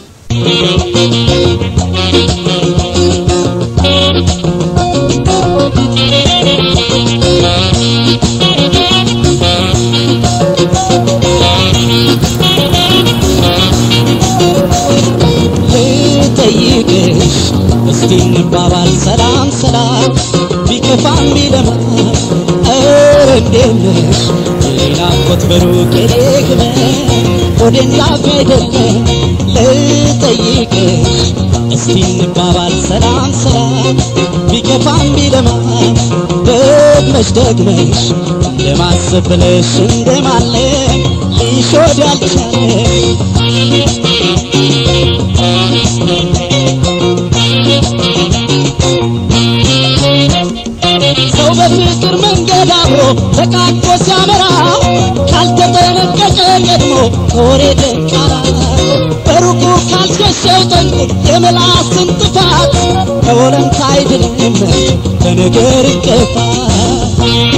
እስቲ እንባባል ሰላም ሰላም ቢከፋም ቢለማም ኧረ እንዴት ነሽ ናፍቆት በሩቅ የደግመ ወዴን ላፍ አይደለም ልጠይቅሽ እስቲ እንባባል ሰላም ሰላም ቢከፋም ቢለማም ደግመሽ ደግመሽ እንደማስብ ብለሽ እንደማለም ሊሾድ ያልቻለ ሰው በፍቅር መንገድ አብሮ ተቃቆ ሲያመራ ካልተጠነቀቀ ቀድሞ ወሬ ደንቃራ በሩቁ ካልሸሸው ጠንቅ የምላስን ጥፋት ከወለምታ አይድንም በነገር እንቅፋት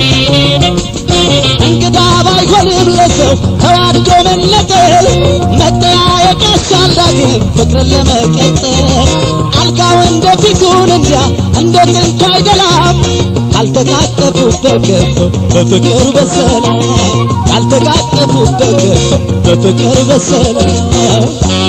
እንግዳ ባይሆንም ለሰው ተዋድዶ መነጠል መጠያየቅ ያሻል ዳግም ፍቅርን ለመቀጠል አልጋው እንደፊቱን እንዲያ እንደ ጥንቱ አይደላም ካልተቃቀፉበት ገብተው በፍቅር በሰላም ካልተቃቀፉበት ገብተው በፍቅር በሰላም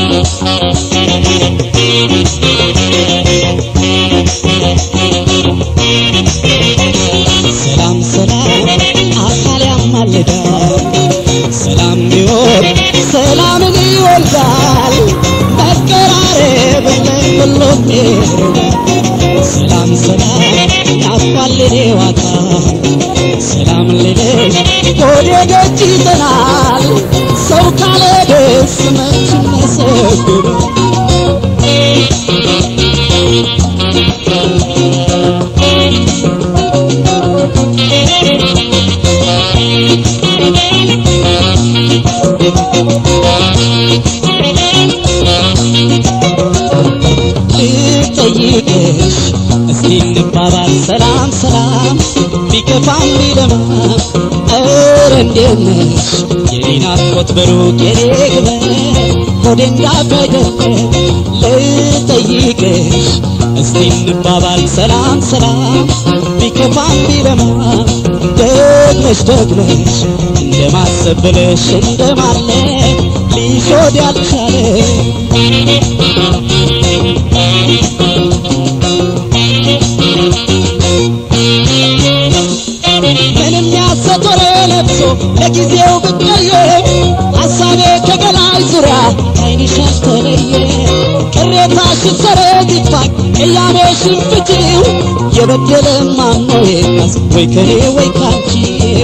ሰላም ሰላም አካል ያማልዳል ሰላም ቢሆን ሰላምን ይወልዳል መቀራረብ ለምሎት ሰላም ሰላም ያፋልኔ ዋታ ሰላም ልልሽ ወደ ደጅ ይጠናል ሰው ካለ ደስ መች መሰግናል እንባባል ሰላም ሰላም ቢከፋም ቢለማ ኧረ እንዴት ነሽ የኔ ናፍቆት በሩቅ የኔ ግመል ሆዴ እንዳፈደፈ ልጠይቅሽ እስቲ እንባባል ሰላም ሰላም ቢከፋም ቢለማ ደግመሽ ደግመሽ እንደማሰብ ብለሽ እንደማለ ሊሾድ ያልቻለ ምንም ያሰቶረ ለብሶ ለጊዜው ብቀየ ሐሳቤ ከገላይ ዙሪያ አይንሽ አልተለየ ቅሬታሽን ሰረግፋት ቅያሜሽን ፍቺው የበደለ ማን ነው የካስ ወይ ከኔ ወይ ካንቺ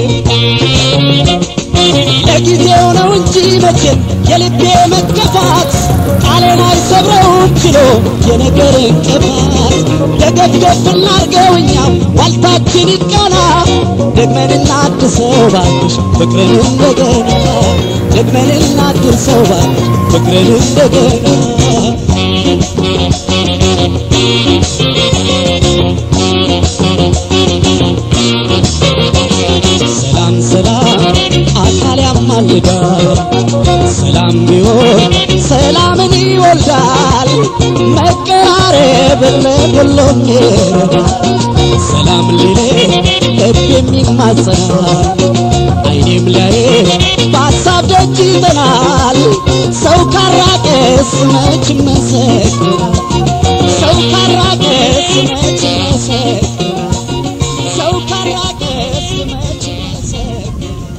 ለጊዜው ነው እንጂ መቼም የልቤ መከፋት ቃሌን አይሰብረውም ችሎ የነገር እንቅፋት ደገፍገፍ እናርገውኛው ዋልታችን ይቃና ደግመን እናድሰው ባክሽ ፍቅርን እንደገና ደግመን እናድሰው ባክሽ ፍቅርን እንደገና ሰላም ሰላም አካል ያማልዳል ሰላም ቢሆን ሰላምን ይወልዳል መቀራረብ ለሁሉም ይረዳል ሰላም ሊሌ ልብ የሚማጸናል አይኔም ላይ በሀሳብ ደጅ ይጠናል ሰው ካራቀስ መች መሰክራል ሰው ካራቀስ መች መሰክራል ሰው ካራቀስ መች መሰክራል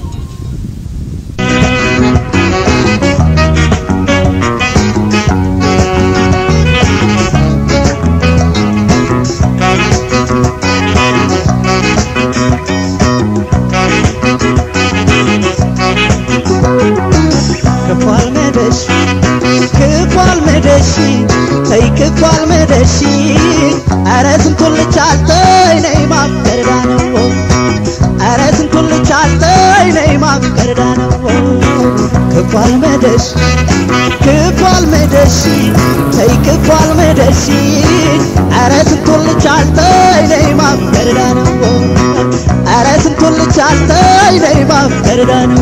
كفال مدشي تي كفال مدشي أرسم كل شالتين ما بكردانو أرسم كل شالتين ما بكردانو كفال مدشي كفال مدشي تي كفال مدشي أرسم كل شالتين ما بكردانو أرسم كل شالتين ما بكردانو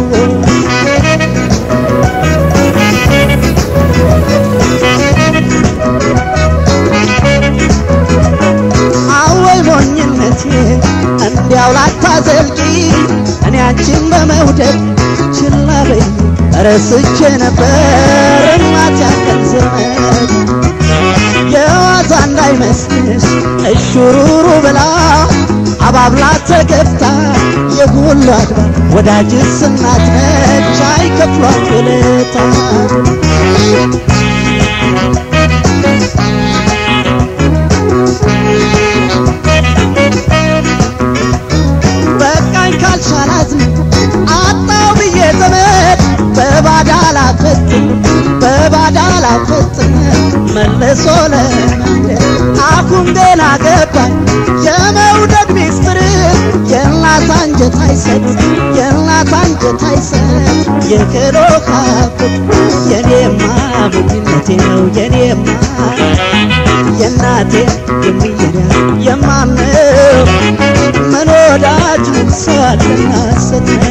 እንዲያው ላታዘልቂ እኔ አንቺን በመውደድ ችላለኝ ረስቼ ነበር እናት ያከንዘመት የዋዛ እንዳይመስልሽ እሹሩሩ ብላ አባብላ ተገፍታ የሁሉ አድባር ወዳጅስ እናት ነች አይከፍሏት ውለታ ካልሻላዝም አጣው ብዬ ዘመድ በባዳላ ፈጥም በባዳላ ፈጥም መለሶ ለመንደር አሁን ገና ገባኝ የመውደድ ሚስጥር የእናት አንጀት አይሰጥ የእናት አንጀት አይሰጥ የክሎ ካፍት የኔማ ሞኝነቴ ነው የኔማ የእናቴ የሚሄዳ የማምነው من وداج مصاد الناس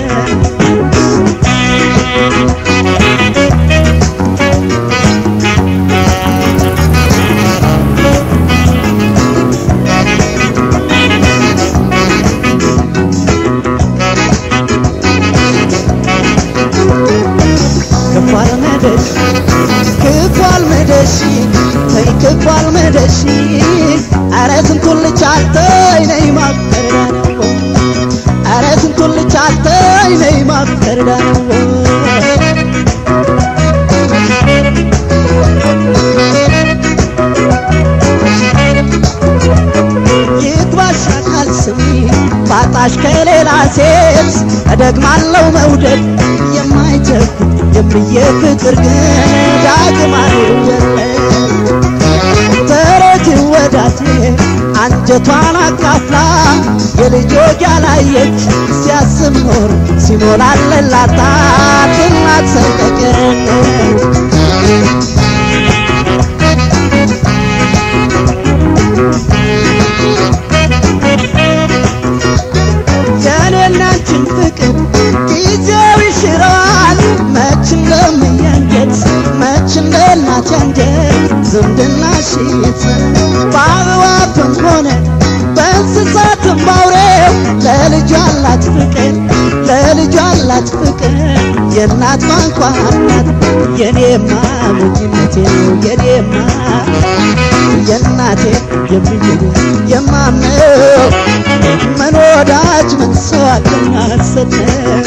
كفال مدش كفال مدشي تي كفال مدشي أرسم كل شالتين ما أرسم كل شالتين ما بكردانو يتباشا كالسمي باطاش كليلا سيس أدق معلو مودد يما يترك يمي يفتر قن داق معلو يرلي ترك وداتي አንጀቷን አካፍላ የልጆች ያላየች ሲያስብ ኖር ሲሞላለላት እናት ሰቀቀን አንቺን ለእናቴ አንጀት ዝምድናሽ በአበባትም ሆነ በእንስሳትም ባውሬው ለልጇ አላት ፍቅር ለልጇ አላት ፍቅር የእናት ቋንቋ ናት የኔማ ሞኝነቴ ነው የኔማ የእናቴ የምዬ የማምነው ምን ወዳጅ ምን ሰው አለና ሰጠኝ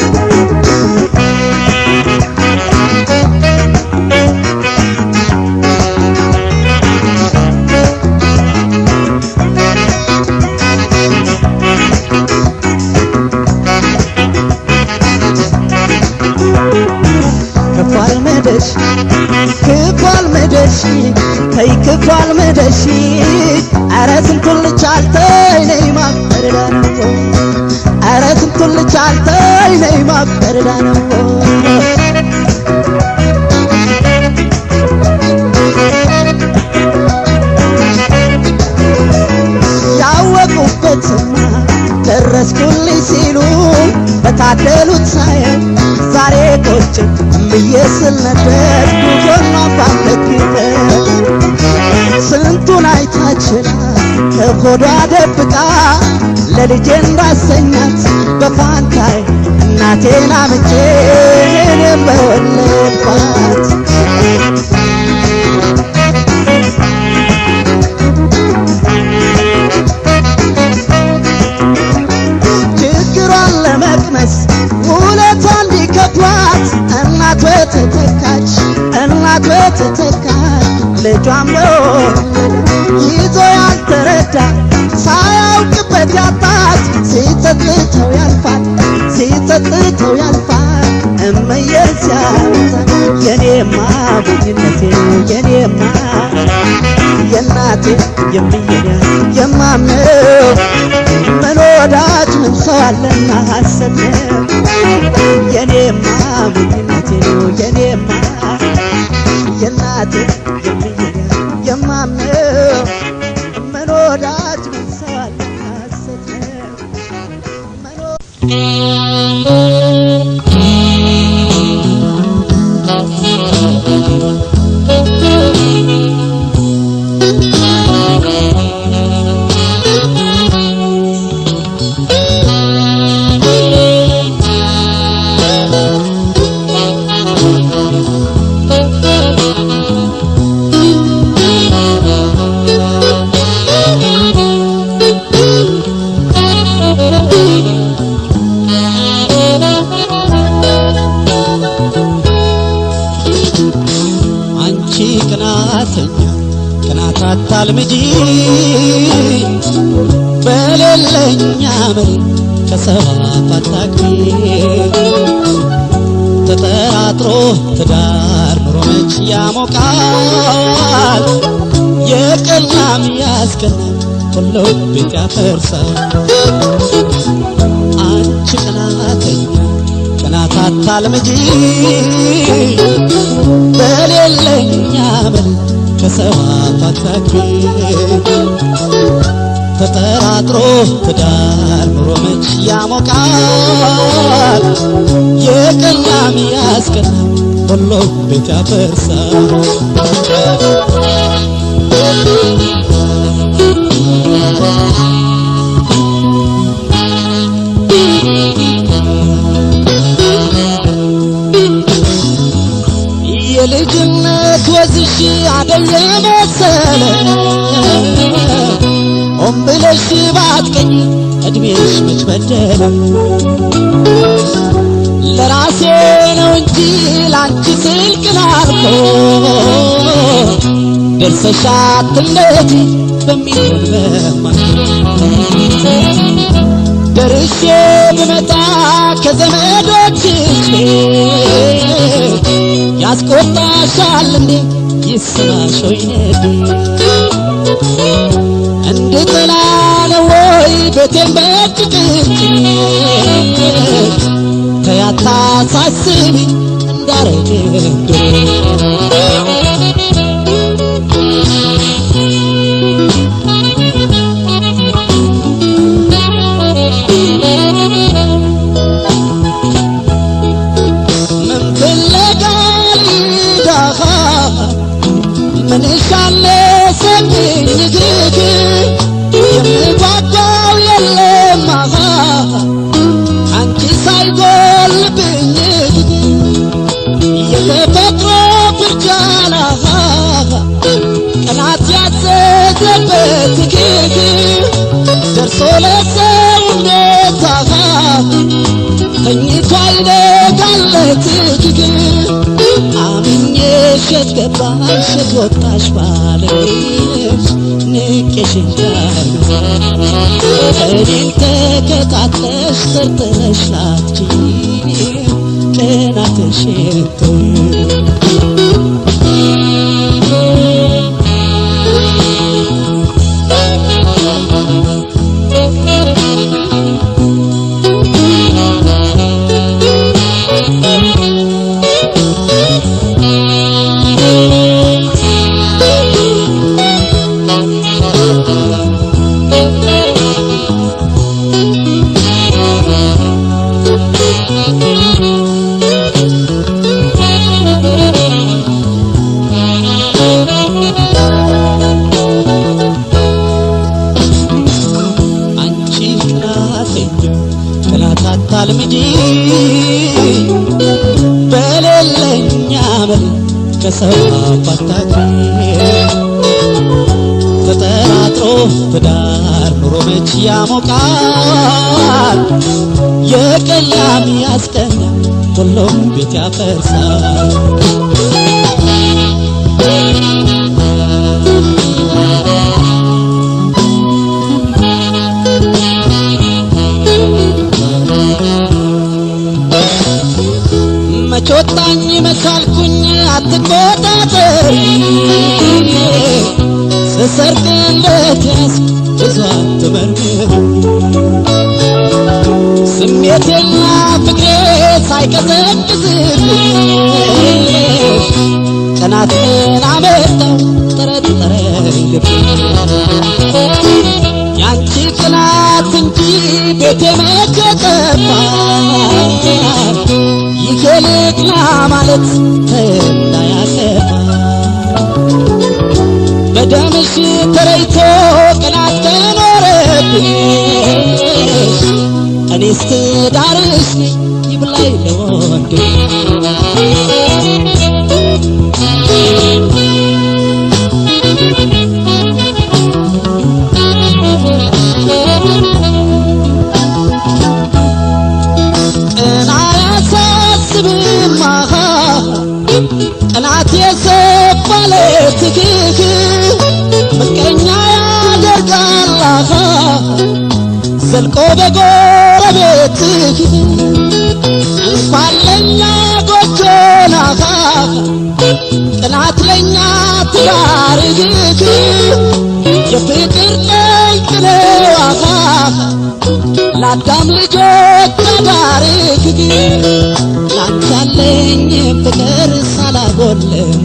كفال مدشي كي كفال مدشي عرسن كل شالتين ما بردانو عرسن كل شالتين ما بردانو ياوكو بتسما درس كل سيلو بتعدلو تسايم زاري كوچ ميسل نبر كونا باندكيت سنتون አይታችላ ከጎዳ ደብቃ ለልጄን ራሰኛት በፋንታይ እናቴን አምጬ እኔም በወለድኳት ችግሯን ለመቅመስ ውለቷን ሊከፍሏት እናት ወተተካች እናት ወተተካች ልጇን በወለደ ይዞ ያልተረዳ ሳያውቅበት ያጣት ሲጸጽተው ያልፋል ሲጸጽተው ያልፋል እመዬን ሲያወጣ የኔማ ሞኝነቴ የኔማ የእናቴ የምዬ የማምነው ምን ወዳጅ ምን ሰው አለና ሐሰት የኔማ ሞኝነቴ የኔማ የእናቴ የምዬ የማምነው ምን ወዳጅ ምን ሰው አለና ሐሰት ታልምጂ በሌለኛ መሪ ከሰባታቂ ተጠራጥሮ ትዳር ኑሮ መች ያሞቃል የቀናም ያስቀናም ሁሉ ቤት ያፈርሳል አንቺ ቀናተኛ ቀናት ታልምጂ በሌለኛ መሪ ከሰባታቂ ተጠራጥሮ ትዳር ኑሮ መች ያሞቃል የቀናም ያስቀናም ሁሉ ቤት ያፈርሳል የልጅነት ወዝሽ አደየ መሰለ ኦምብለሽ ባትቀኝ እድሜሽ መች በደለ ለራሴ ነው እንጂ ላንቺ ስልክ ላልኮ ደርሰሻት እንደት በሚሆን በማን ደርሼ ብመጣ ከዘመዶችሽ ያስቆጣሻል እንዴ ይስማሽ ወይ ነዲ እንድጥላለ ወይ ቤቴን በጭቅጭቅ ተያታ ሳስቢ እንዳረግዶ ምንሻለ ሰምኝ ግግ የምጓጓው የለም አንቺ ሳይጎልብኝ የተፈጥሮ ብርሃን ቀናት ያዘዘበት ግግ ደርሶ ለሰውነት ተኝቶ አይነጋለት ግግ አምኜሽ ገባሽ ወጣሽ ባለሽ ንቄሽ እንዳልኩ እኔን ተከታትለሽ ተርተሽ ላትቺ ቀናትሽን ታልምጂ በሌለኛ መል ከሰባታቂ ተጠራጥሮ ትዳር ኑሮ መች ያሞቃል የቀላም ያስቀና ሁሉም ቤት ያፈርሳል መቾታኝ መቻልኩኝ አትቆጣጠር ስሰርቅ እንደተስ ብዙ አትመርምር ስሜቴና ፍቅሬ ሳይቀዘቅዝልሽ ቀናትን አመጣው ጠረጠረኝ ልብ ያንቺ ቅናት እንጂ ቤቴ መከተባ ይከለክላ ማለት እንዳያከፋ በደምሽ ተረይቶ ቅናት ከኖረብሽ እኔስ ትዳርሽ ይብላኝ ለወንድ ቀናት የሰፋለት ግግ ምቀኛ ያደርጋል ዘልቆ በጎረቤት እንኳን ለኛ ጎጆና ቀናት ለኛ ትዳር ግግ የፍቅር ጠይቅነው ለአዳም ልጆች ትዳር ግግ ላንቻለኝ ፍቅር ሳላጎልም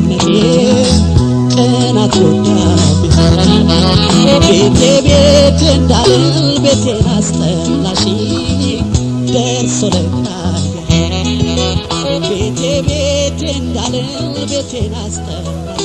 ቀናት ወዳብኝ ቤቴ ቤቴ እንዳልል ቤቴን አስጠላሽ ደርሶ ለካየ ቤቴ ቤቴ እንዳልል ቤቴን አስጠላሽ